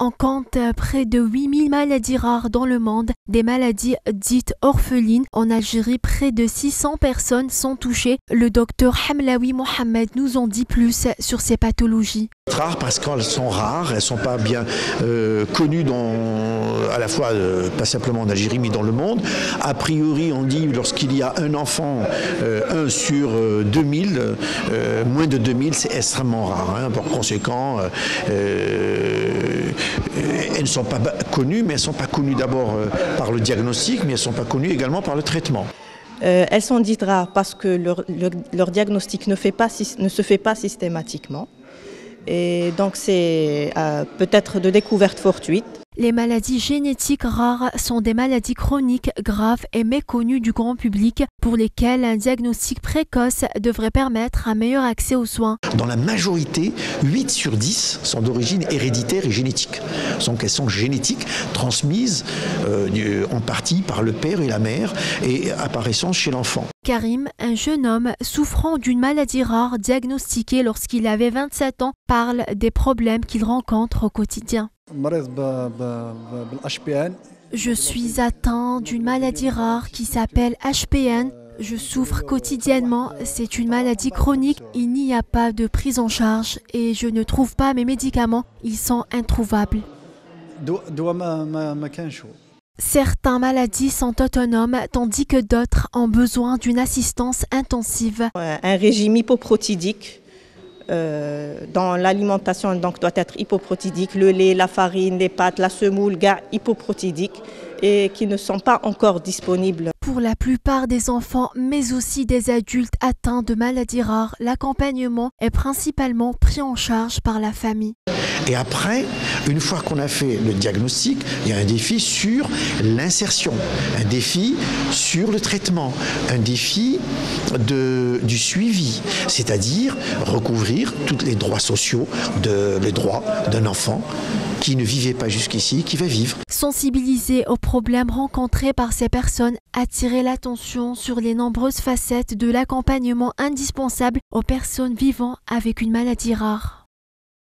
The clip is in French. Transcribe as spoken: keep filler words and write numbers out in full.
On compte près de huit mille maladies rares dans le monde, des maladies dites orphelines. En Algérie, près de six cents personnes sont touchées. Le docteur Hamlaoui Mohamed nous en dit plus sur ces pathologies. Rares parce qu'elles sont rares, elles ne sont pas bien euh, connues dans, à la fois euh, pas simplement en Algérie mais dans le monde. A priori on dit lorsqu'il y a un enfant, euh, un sur euh, deux mille, euh, moins de deux mille c'est extrêmement rare. Hein. Par conséquent, euh, euh, elles ne sont pas connues, mais elles ne sont pas connues d'abord euh, par le diagnostic, mais elles ne sont pas connues également par le traitement. Euh, elles sont dites rares parce que leur, leur, leur diagnostic ne, fait pas, ne se fait pas systématiquement. Et donc c'est euh, peut-être de découverte fortuite. Les maladies génétiques rares sont des maladies chroniques graves et méconnues du grand public pour lesquelles un diagnostic précoce devrait permettre un meilleur accès aux soins. Dans la majorité, huit sur dix sont d'origine héréditaire et génétique. Donc elles sont génétiques, transmises euh, en partie par le père et la mère et apparaissant chez l'enfant. Karim, un jeune homme souffrant d'une maladie rare diagnostiquée lorsqu'il avait vingt-sept ans, parle des problèmes qu'il rencontre au quotidien. Je suis atteint d'une maladie rare qui s'appelle H P N. Je souffre quotidiennement, c'est une maladie chronique, il n'y a pas de prise en charge et je ne trouve pas mes médicaments, ils sont introuvables. Certaines maladies sont autonomes tandis que d'autres ont besoin d'une assistance intensive. Un régime hypoprotidique euh, dans l'alimentation donc, doit être hypoprotidique. Le lait, la farine, les pâtes, la semoule, gars hypoprotidiques et qui ne sont pas encore disponibles. Pour la plupart des enfants, mais aussi des adultes atteints de maladies rares, l'accompagnement est principalement pris en charge par la famille. Et après, une fois qu'on a fait le diagnostic, il y a un défi sur l'insertion, un défi sur le traitement, un défi de, du suivi, c'est-à-dire recouvrir tous les droits sociaux, de, les droits d'un enfant qui ne vivait pas jusqu'ici, qui va vivre. Sensibiliser aux problèmes rencontrés par ces personnes, attirer l'attention sur les nombreuses facettes de l'accompagnement indispensable aux personnes vivant avec une maladie rare.